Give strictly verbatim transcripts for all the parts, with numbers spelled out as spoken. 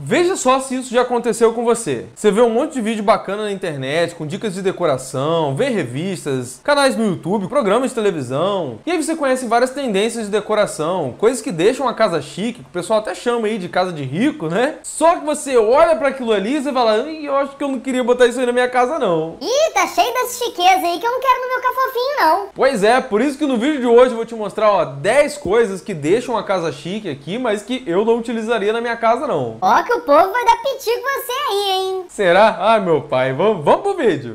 Veja só se isso já aconteceu com você. Você vê um monte de vídeo bacana na internet, com dicas de decoração, vê revistas, canais no YouTube, programas de televisão, e aí você conhece várias tendências de decoração, coisas que deixam a casa chique, que o pessoal até chama aí de casa de rico, né? Só que você olha para aquilo ali e você fala, eu acho que eu não queria botar isso aí na minha casa não. Ih, tá cheio dessas chiquezas aí que eu não quero no meu cafofinho não. Pois é, por isso que no vídeo de hoje eu vou te mostrar, ó, dez coisas que deixam a casa chique aqui, mas que eu não utilizaria na minha casa não. Ó que o povo vai dar piti com você aí, hein? Será? Ai, meu pai, vamos, vamos pro vídeo.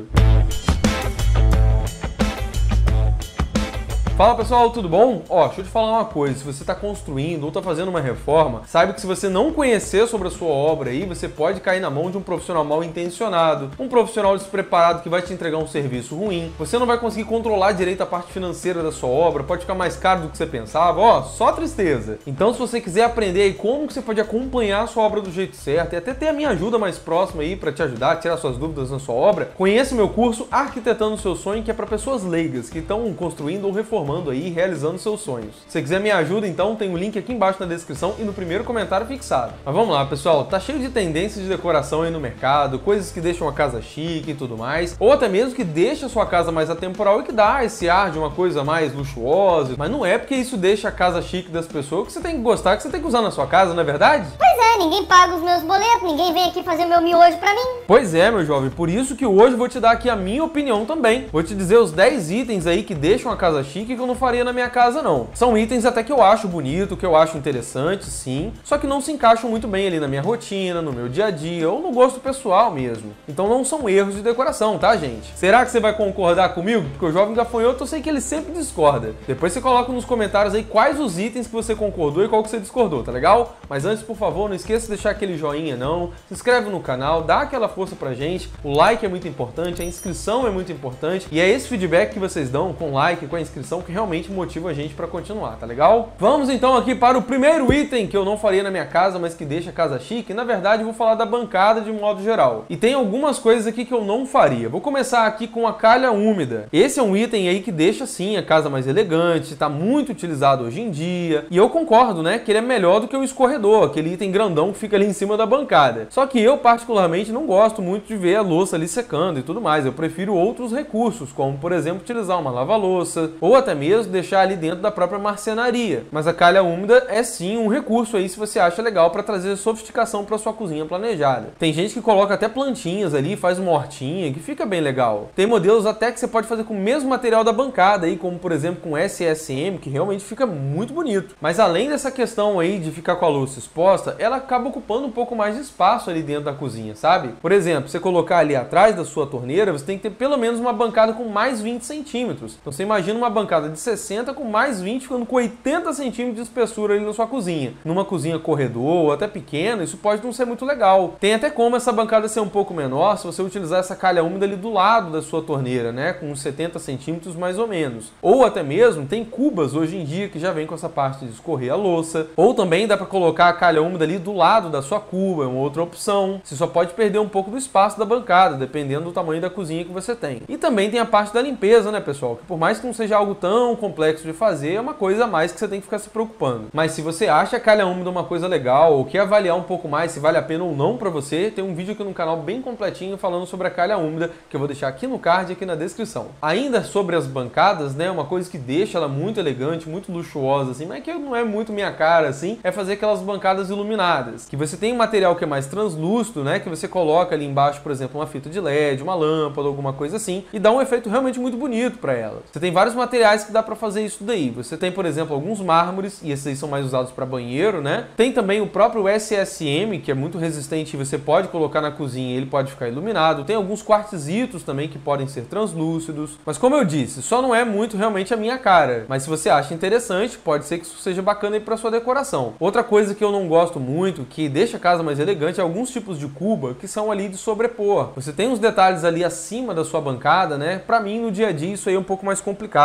Fala pessoal, tudo bom? Ó, deixa eu te falar uma coisa, se você está construindo ou está fazendo uma reforma, saiba que se você não conhecer sobre a sua obra aí, você pode cair na mão de um profissional mal intencionado, um profissional despreparado que vai te entregar um serviço ruim, você não vai conseguir controlar direito a parte financeira da sua obra, pode ficar mais caro do que você pensava, ó, só tristeza. Então se você quiser aprender aí como que você pode acompanhar a sua obra do jeito certo e até ter a minha ajuda mais próxima aí para te ajudar a tirar suas dúvidas na sua obra, conheça o meu curso Arquitetando o Seu Sonho, que é para pessoas leigas que estão construindo ou reformando aí, realizando seus sonhos. Se você quiser me ajuda, então tem o um link aqui embaixo na descrição e no primeiro comentário fixado. Mas vamos lá, pessoal, tá cheio de tendências de decoração aí no mercado, coisas que deixam a casa chique e tudo mais, ou até mesmo que deixa a sua casa mais atemporal e que dá esse ar de uma coisa mais luxuosa, mas não é porque isso deixa a casa chique das pessoas que você tem que gostar, que você tem que usar na sua casa, não é verdade? Pois é, ninguém paga os meus boletos, ninguém vem aqui fazer o meu miojo pra mim. Pois é, meu jovem, por isso que hoje eu vou te dar aqui a minha opinião também. Vou te dizer os dez itens aí que deixam a casa chique que eu não faria na minha casa não. São itens até que eu acho bonito, que eu acho interessante, sim, só que não se encaixam muito bem ali na minha rotina, no meu dia a dia ou no gosto pessoal mesmo. Então não são erros de decoração, tá, gente? Será que você vai concordar comigo? Porque o jovem gafanhoto eu sei que ele sempre discorda. Depois você coloca nos comentários aí quais os itens que você concordou e qual que você discordou, tá legal? Mas antes, por favor, não esqueça de deixar aquele joinha não, se inscreve no canal, dá aquela força pra gente, o like é muito importante, a inscrição é muito importante e é esse feedback que vocês dão com o like, com a inscrição que realmente motiva a gente para continuar, tá legal? Vamos então aqui para o primeiro item que eu não faria na minha casa, mas que deixa a casa chique. Na verdade, eu vou falar da bancada de modo geral. E tem algumas coisas aqui que eu não faria. Vou começar aqui com a calha úmida. Esse é um item aí que deixa sim a casa mais elegante, tá muito utilizado hoje em dia. E eu concordo, né, que ele é melhor do que o escorredor, aquele item grandão que fica ali em cima da bancada. Só que eu particularmente não gosto muito de ver a louça ali secando e tudo mais. Eu prefiro outros recursos, como por exemplo utilizar uma lava-louça ou até mesmo deixar ali dentro da própria marcenaria. Mas a calha úmida é sim um recurso aí se você acha legal para trazer sofisticação para sua cozinha planejada. Tem gente que coloca até plantinhas ali, faz uma hortinha, que fica bem legal. Tem modelos até que você pode fazer com o mesmo material da bancada aí, como por exemplo com S S M, que realmente fica muito bonito. Mas além dessa questão aí de ficar com a louça exposta, ela acaba ocupando um pouco mais de espaço ali dentro da cozinha, sabe? Por exemplo, você colocar ali atrás da sua torneira, você tem que ter pelo menos uma bancada com mais vinte centímetros. Então você imagina uma bancada de sessenta com mais vinte, ficando com oitenta centímetros de espessura ali na sua cozinha. Numa cozinha corredor ou até pequena, isso pode não ser muito legal. Tem até como essa bancada ser um pouco menor se você utilizar essa calha úmida ali do lado da sua torneira, né? Com uns setenta centímetros mais ou menos. Ou até mesmo tem cubas hoje em dia que já vem com essa parte de escorrer a louça. Ou também dá para colocar a calha úmida ali do lado da sua cuba, é uma outra opção. Você só pode perder um pouco do espaço da bancada, dependendo do tamanho da cozinha que você tem. E também tem a parte da limpeza, né, pessoal? Que por mais que não seja algo tão complexo de fazer, é uma coisa a mais que você tem que ficar se preocupando. Mas se você acha a calha úmida uma coisa legal ou quer avaliar um pouco mais se vale a pena ou não para você, tem um vídeo aqui no canal bem completinho falando sobre a calha úmida, que eu vou deixar aqui no card e aqui na descrição. Ainda sobre as bancadas, né, uma coisa que deixa ela muito elegante, muito luxuosa assim, mas que não é muito minha cara assim, é fazer aquelas bancadas iluminadas, que você tem um material que é mais translúcido, né, que você coloca ali embaixo, por exemplo, uma fita de L E D, uma lâmpada, alguma coisa assim, e dá um efeito realmente muito bonito para ela. Você tem vários materiais que dá para fazer isso daí. Você tem, por exemplo, alguns mármores, e esses aí são mais usados para banheiro, né? Tem também o próprio S S M, que é muito resistente e você pode colocar na cozinha e ele pode ficar iluminado. Tem alguns quartzitos também que podem ser translúcidos. Mas como eu disse, só não é muito realmente a minha cara. Mas se você acha interessante, pode ser que isso seja bacana aí para sua decoração. Outra coisa que eu não gosto muito, que deixa a casa mais elegante, é alguns tipos de cuba que são ali de sobrepor. Você tem uns detalhes ali acima da sua bancada, né? Para mim, no dia a dia, isso aí é um pouco mais complicado. Se você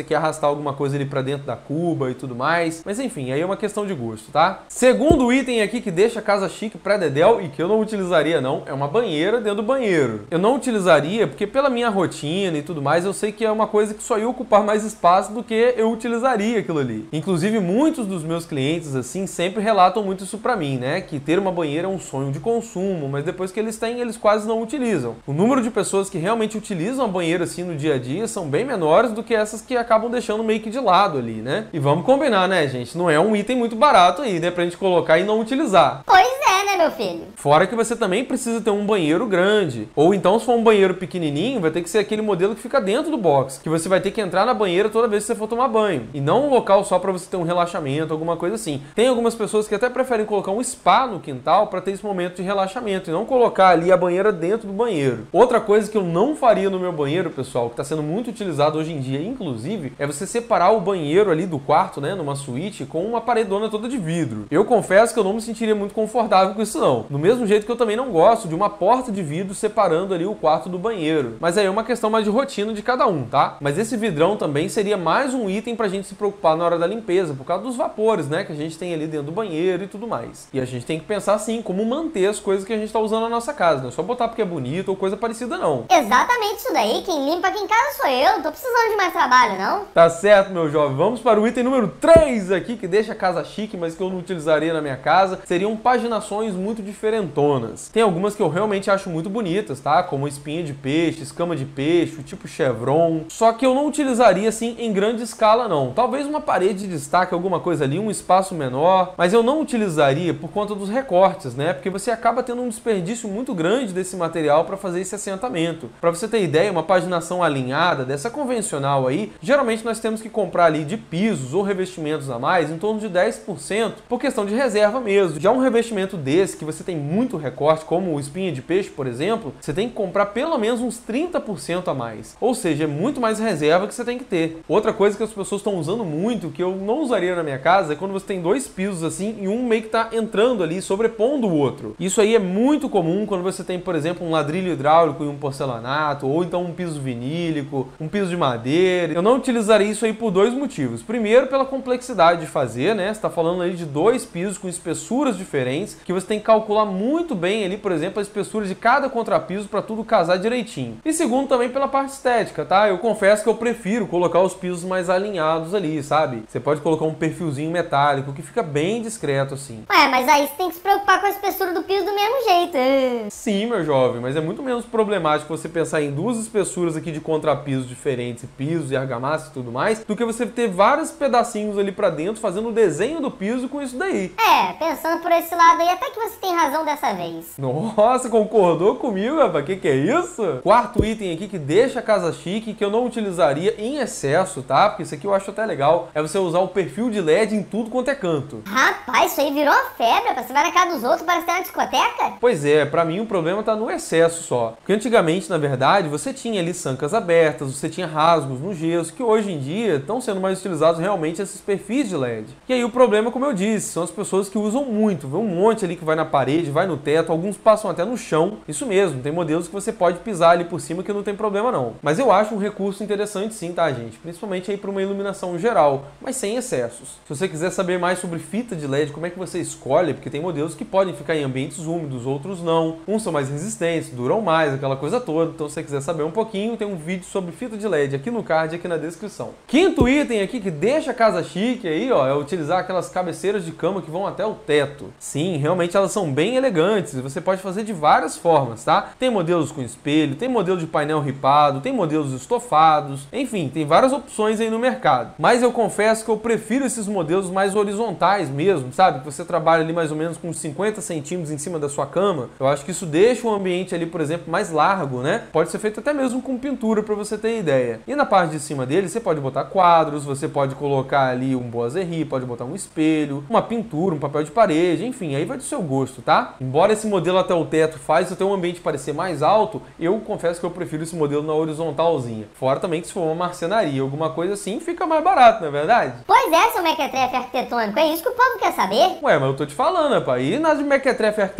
você quer arrastar alguma coisa ali pra dentro da cuba e tudo mais. Mas enfim, aí é uma questão de gosto, tá? Segundo item aqui que deixa a casa chique pra dedéu e que eu não utilizaria não, é uma banheira dentro do banheiro. Eu não utilizaria porque pela minha rotina e tudo mais, eu sei que é uma coisa que só ia ocupar mais espaço do que eu utilizaria aquilo ali. Inclusive, muitos dos meus clientes, assim, sempre relatam muito isso pra mim, né? Que ter uma banheira é um sonho de consumo, mas depois que eles têm, eles quase não utilizam. O número de pessoas que realmente utilizam a banheira, assim, no dia a dia são bem menores do que essas que acabam deixando meio que de lado ali, né? E vamos combinar, né, gente? Não é um item muito barato aí, né? Pra gente colocar e não utilizar. Pois é, né, meu filho? Fora que você também precisa ter um banheiro grande. Ou então, se for um banheiro pequenininho, vai ter que ser aquele modelo que fica dentro do box, que você vai ter que entrar na banheira toda vez que você for tomar banho. E não um local só pra você ter um relaxamento, alguma coisa assim. Tem algumas pessoas que até preferem colocar um spa no quintal pra ter esse momento de relaxamento e não colocar ali a banheira dentro do banheiro. Outra coisa que eu não faria no meu banheiro, pessoal, que tá sendo muito utilizado hoje em dia, inclusive, é você separar o banheiro ali do quarto, né, numa suíte, com uma paredona toda de vidro. Eu confesso que eu não me sentiria muito confortável com isso não. Do mesmo jeito que eu também não gosto de uma porta de vidro separando ali o quarto do banheiro. Mas aí é uma questão mais de rotina de cada um, tá? Mas esse vidrão também seria mais um item pra gente se preocupar na hora da limpeza, por causa dos vapores, né, que a gente tem ali dentro do banheiro e tudo mais. E a gente tem que pensar assim, como manter as coisas que a gente tá usando na nossa casa, não é só botar porque é bonito ou coisa parecida não. Exatamente isso daí, quem limpa aqui em casa sou eu, não tô precisando de mais trabalho, não. Tá certo, meu jovem. Vamos para o item número três aqui, que deixa a casa chique, mas que eu não utilizaria na minha casa. Seriam paginações muito diferentonas. Tem algumas que eu realmente acho muito bonitas, tá? Como espinha de peixe, escama de peixe, o tipo chevron. Só que eu não utilizaria, assim, em grande escala, não. Talvez uma parede de destaque, alguma coisa ali, um espaço menor. Mas eu não utilizaria por conta dos recortes, né? Porque você acaba tendo um desperdício muito grande desse material para fazer esse assentamento. Para você ter ideia, uma paginação alinhada, dessa convencional aí, geralmente nós temos que comprar ali de pisos ou revestimentos a mais em torno de dez por cento por questão de reserva mesmo. Já um revestimento desse, que você tem muito recorte, como o espinha de peixe, por exemplo, você tem que comprar pelo menos uns trinta por cento a mais. Ou seja, é muito mais reserva que você tem que ter. Outra coisa que as pessoas estão usando muito, que eu não usaria na minha casa, é quando você tem dois pisos assim e um meio que tá entrando ali, sobrepondo o outro. Isso aí é muito comum quando você tem, por exemplo, um ladrilho hidráulico e um porcelanato, ou então um piso vinílico, um piso de madeira. Eu não utilizaria isso aí por dois motivos. Primeiro, pela complexidade de fazer, né? Você está falando aí de dois pisos com espessuras diferentes, que você tem que calcular muito bem ali, por exemplo, a espessura de cada contrapiso para tudo casar direitinho. E segundo, também pela parte estética, tá? Eu confesso que eu prefiro colocar os pisos mais alinhados ali, sabe? Você pode colocar um perfilzinho metálico, que fica bem discreto assim. Ué, mas aí você tem que se preocupar com a espessura do piso do mesmo jeito. Sim, meu jovem, mas é muito menos problemático você pensar em duas espessuras aqui de contrapisos diferentes, pisos e argamassa e tudo mais, do que você ter vários pedacinhos ali pra dentro fazendo o desenho do piso com isso daí. É, pensando por esse lado aí, até que você tem razão dessa vez. Nossa, concordou comigo, rapaz? Que que é isso? Quarto item aqui que deixa a casa chique, que eu não utilizaria em excesso, tá? Porque isso aqui eu acho até legal, é você usar o perfil de L E D em tudo quanto é canto. Rapaz, isso aí virou uma febre, rapaz. Você vai na casa dos outros, parece ter uma discoteca? Pois é, pra mim o problema tá no excesso só. Porque antigamente, na verdade, você tinha ali sancas abertas, você tinha rasgos no gesso, que hoje em dia estão sendo mais utilizados realmente esses perfis de L E D. E aí o problema, como eu disse, são as pessoas que usam muito. Vê um monte ali que vai na parede, vai no teto, alguns passam até no chão. Isso mesmo, tem modelos que você pode pisar ali por cima que não tem problema não. Mas eu acho um recurso interessante sim, tá, gente? Principalmente aí para uma iluminação geral, mas sem excessos. Se você quiser saber mais sobre fita de L E D, como é que você escolhe, porque tem modelos que podem ficar em ambientes úmidos, outros não. Uns são mais resistentes, duram mais, aquela coisa toda. Então se você quiser saber um pouquinho, tem um vídeo sobre fita de L E D aqui no card, aqui na descrição. Quinto item aqui que deixa a casa chique aí, ó, é utilizar aquelas cabeceiras de cama que vão até o teto. Sim, realmente elas são bem elegantes e você pode fazer de várias formas, tá? Tem modelos com espelho, tem modelo de painel ripado, tem modelos estofados, enfim, tem várias opções aí no mercado. Mas eu confesso que eu prefiro esses modelos mais horizontais mesmo, sabe? Que você trabalha ali mais ou menos com cinquenta centímetros em cima da sua cama. Eu acho que isso deixa o ambiente ali, por exemplo, mais largo, né? Pode ser feito até mesmo com pintura para você ter ideia. E na parte de cima dele, você pode botar quadros, você pode colocar ali um boiserie, pode botar um espelho, uma pintura, um papel de parede, enfim, aí vai do seu gosto, tá? Embora esse modelo até o teto faz o teu ambiente parecer mais alto, eu confesso que eu prefiro esse modelo na horizontalzinha. Fora também que se for uma marcenaria, alguma coisa assim, fica mais barato, não é verdade? Pois é, seu mequetrefe arquitetônico, é isso que o povo quer saber. Ué, mas eu tô te falando, rapaz, e nada de mequetrefe arquitetônico,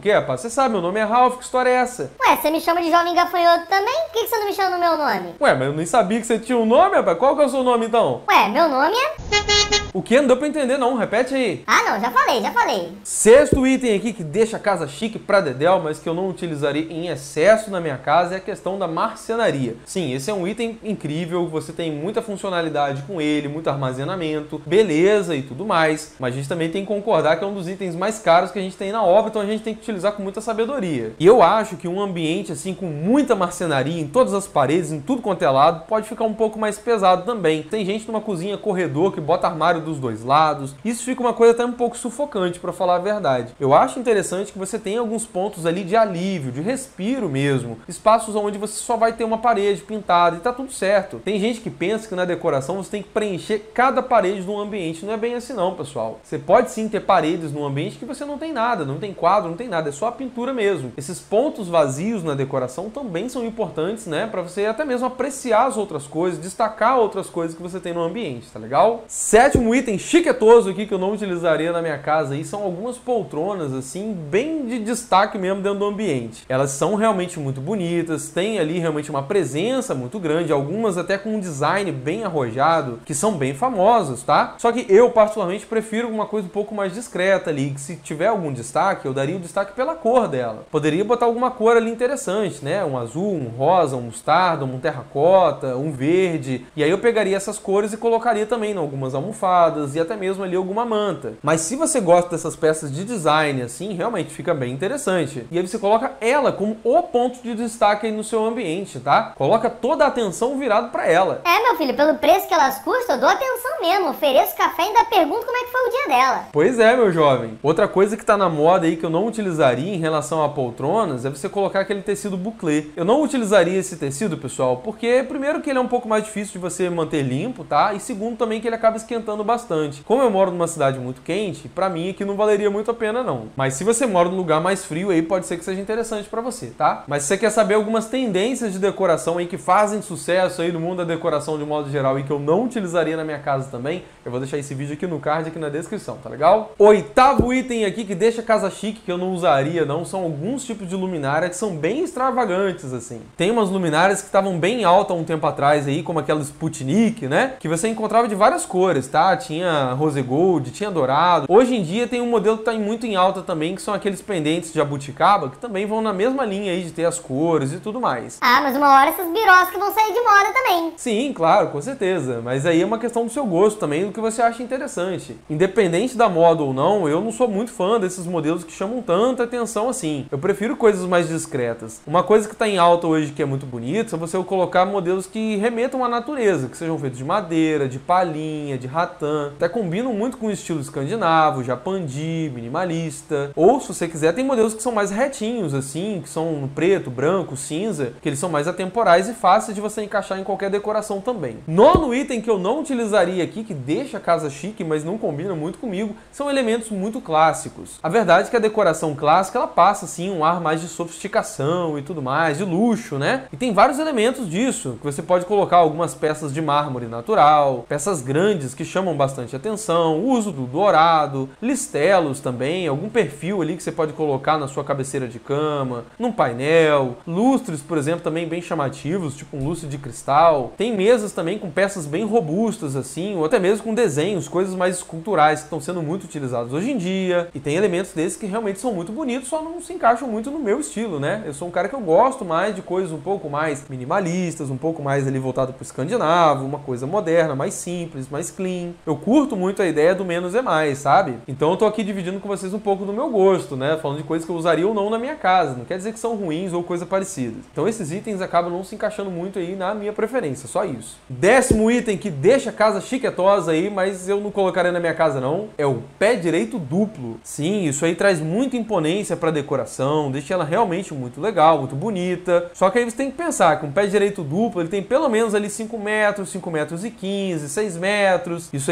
quê, rapaz? Você sabe, meu nome é Ralph, que história é essa? Ué, você me chama de jovem gafanhoto também? Por que que você não me chama no meu nome? Ué, mas eu nem sabia que você tinha um nome, rapaz. Qual que é o seu nome, então? Ué, meu nome é... O que? Não deu pra entender, não. Repete aí. Ah, não, já falei, já falei. Sexto item aqui que deixa a casa chique pra dedéu, mas que eu não utilizaria em excesso na minha casa, é a questão da marcenaria. Sim, esse é um item incrível, você tem muita funcionalidade com ele, muito armazenamento, beleza e tudo mais, mas a gente também tem que concordar que é um dos itens mais caros que a gente tem na obra, então a gente tem que utilizar com muita sabedoria. E eu acho que um ambiente assim com muita marcenaria em todas as paredes, em tudo quanto é lado, pode ficar um pouco mais pesado também. Tem gente numa cozinha corredor que bota armário dos dois lados, isso fica uma coisa até um pouco sufocante, pra falar a verdade. Eu acho interessante que você tenha alguns pontos ali de alívio, de respiro mesmo, espaços onde você só vai ter uma parede pintada e tá tudo certo. Tem gente que pensa que na decoração você tem que preencher cada parede do ambiente, não é bem assim não, pessoal. Você pode sim ter paredes no ambiente que você não tem nada, não tem quadro, não tem nada, é só a pintura mesmo. Esses pontos vazios na decoração também são importantes, né, pra você até mesmo apreciar as outras coisas, destacar outras coisas que você tem no ambiente, tá legal? Sétimo item chiquetoso aqui que eu não utilizaria na minha casa aí são algumas poltronas assim, bem de destaque mesmo dentro do ambiente. Elas são realmente muito bonitas, tem ali realmente uma presença muito grande, algumas até com um design bem arrojado, que são bem famosas, tá? Só que eu particularmente prefiro uma coisa um pouco mais discreta ali, que se tiver algum destaque, eu daria o destaque pela cor dela. Poderia botar alguma cor ali interessante, né? Um azul, um rosa, um mostarda, um terracota, um verde, e aí eu pegaria essas cores e colocaria também em algumas almofadas e até mesmo ali alguma manta. Mas se você gosta dessas peças de design assim, realmente fica bem interessante. E aí você coloca ela como o ponto de destaque aí no seu ambiente, tá? Coloca toda a atenção virado para ela. É, meu filho, pelo preço que elas custam, eu dou atenção mesmo. Ofereço café e ainda pergunto como é que foi o dia dela. Pois é, meu jovem. Outra coisa que tá na moda aí que eu não utilizaria em relação a poltronas é você colocar aquele tecido bouclé. Eu não utilizaria esse tecido, pessoal, porque primeiro que ele é um pouco mais difícil de você manter limpo, tá? E segundo também que ele acaba esquentando bastante. Como eu moro numa cidade muito quente, pra mim aqui não valeria muito a pena não. Mas se você mora num lugar mais frio aí, pode ser que seja interessante pra você, tá? Mas se você quer saber algumas tendências de decoração aí que fazem sucesso aí no mundo da decoração de modo geral e que eu não utilizaria na minha casa também, eu vou deixar esse vídeo aqui no card, aqui na descrição, tá legal? Oitavo item aqui que deixa a casa chique, que eu não usaria não, são alguns tipos de luminária que são bem extravagantes, assim. Tem umas luminárias que estavam bem alta um tempo atrás aí, como aquela Sputnik, né? Que você encontrava de várias cores, tá? Tinha rose gold, tinha dourado. Hoje em dia tem um modelo que tá muito em alta também, que são aqueles pendentes de jabuticaba, que também vão na mesma linha aí de ter as cores e tudo mais. Ah, mas uma hora essas biroscas vão sair de moda também. Sim, claro, com certeza. Mas aí é uma questão do seu gosto também, do que você acha interessante. Independente da moda ou não, eu não sou muito fã desses modelos que chamam tanta atenção assim. Eu prefiro coisas mais discretas. Uma coisa que tá em alta hoje que é muito bonita é você colocar modelos que remetam à natureza, que sejam feitos de madeira, de palhinha, de ratã. Até combinam muito com o estilo escandinavo, japandi, minimalista. Ou, se você quiser, tem modelos que são mais retinhos, assim, que são no preto, branco, cinza, que eles são mais atemporais e fáceis de você encaixar em qualquer decoração também. Nono item que eu não utilizaria aqui, que deixa a casa chique, mas não combina muito comigo, são elementos muito clássicos. A verdade é que a decoração clássica, ela passa, assim, um ar mais de sofisticação e tudo mais, de luxo, né? E tem vários elementos disso, que você pode colocar algumas peças de mármore natural, peças grandes que chamam bastante atenção, o uso do dourado, listelos também, algum perfil ali que você pode colocar na sua cabeceira de cama, num painel, lustres, por exemplo, também bem chamativos, tipo um lustre de cristal. Tem mesas também com peças bem robustas, assim, ou até mesmo com desenhos, coisas mais esculturais que estão sendo muito utilizadas hoje em dia. E tem elementos desses que realmente são muito bonitos, só não se encaixam muito no meu estilo, né? Eu sou um cara que eu gosto mais de coisas um pouco mais minimalistas, um pouco mais ali voltado pro escandinavo, uma coisa moderna, mais simples, mais clean. Eu curto muito a ideia do menos é mais, sabe? Então eu tô aqui dividindo com vocês um pouco do meu gosto, né? Falando de coisas que eu usaria ou não na minha casa. Não quer dizer que são ruins ou coisa parecida. Então esses itens acabam não se encaixando muito aí na minha preferência, só isso. Décimo item que deixa a casa chiquetosa aí, mas eu não colocaria na minha casa não, é o pé direito duplo. Sim, isso aí traz muita imponência pra decoração, deixa ela realmente muito legal, muito bonita. Só que aí você tem que pensar que um pé direito duplo, ele tem pelo menos ali cinco metros, cinco metros e quinze, seis metros. Isso aí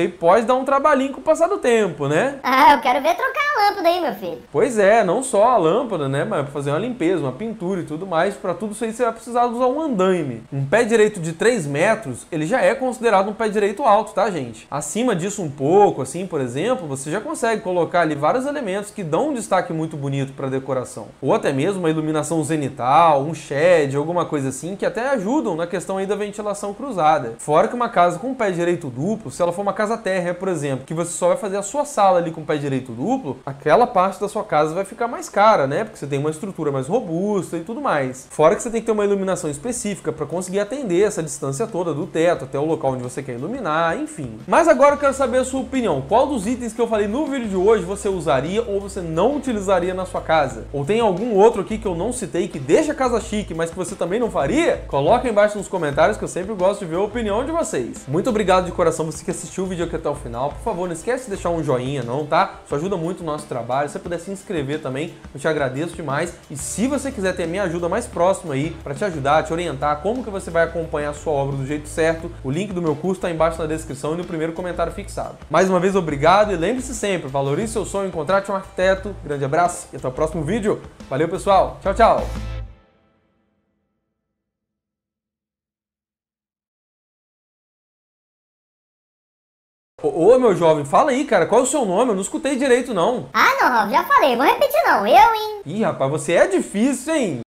aí pode dar um trabalhinho com o passar do tempo, né? Ah, eu quero ver trocar a lâmpada aí, meu filho. Pois é, não só a lâmpada, né, mas pra fazer uma limpeza, uma pintura e tudo mais, pra tudo isso aí você vai precisar usar um andaime. Um pé direito de três metros, ele já é considerado um pé direito alto, tá, gente? Acima disso um pouco, assim, por exemplo, você já consegue colocar ali vários elementos que dão um destaque muito bonito pra decoração. Ou até mesmo uma iluminação zenital, um shed, alguma coisa assim, que até ajudam na questão aí da ventilação cruzada. Fora que uma casa com pé direito duplo, se ela for uma casa térrea, por exemplo, que você só vai fazer a sua sala ali com pé direito duplo, aquela parte da sua casa vai ficar mais cara, né? Porque você tem uma estrutura mais robusta e tudo mais. Fora que você tem que ter uma iluminação específica para conseguir atender essa distância toda do teto até o local onde você quer iluminar, enfim. Mas agora eu quero saber a sua opinião. Qual dos itens que eu falei no vídeo de hoje você usaria ou você não utilizaria na sua casa? Ou tem algum outro aqui que eu não citei que deixa a casa chique, mas que você também não faria? Coloca aí embaixo nos comentários que eu sempre gosto de ver a opinião de vocês. Muito obrigado de coração você que assistiu o vídeo aqui até o final. Por favor, não esquece de deixar um joinha não, tá? Isso ajuda muito o nosso trabalho. Se você puder se inscrever também, eu te agradeço demais. E se você quiser ter a minha ajuda mais próxima aí, para te ajudar, te orientar como que você vai acompanhar a sua obra do jeito certo, o link do meu curso está embaixo na descrição e no primeiro comentário fixado. Mais uma vez, obrigado e lembre-se sempre, valorize seu sonho, contrate um arquiteto. Grande abraço e até o próximo vídeo. Valeu, pessoal. Tchau, tchau. Ô, ô, meu jovem, fala aí, cara, qual é o seu nome? Eu não escutei direito, não. Ah, não, Ralf, já falei, vou repetir não, eu, hein? Ih, rapaz, você é difícil, hein?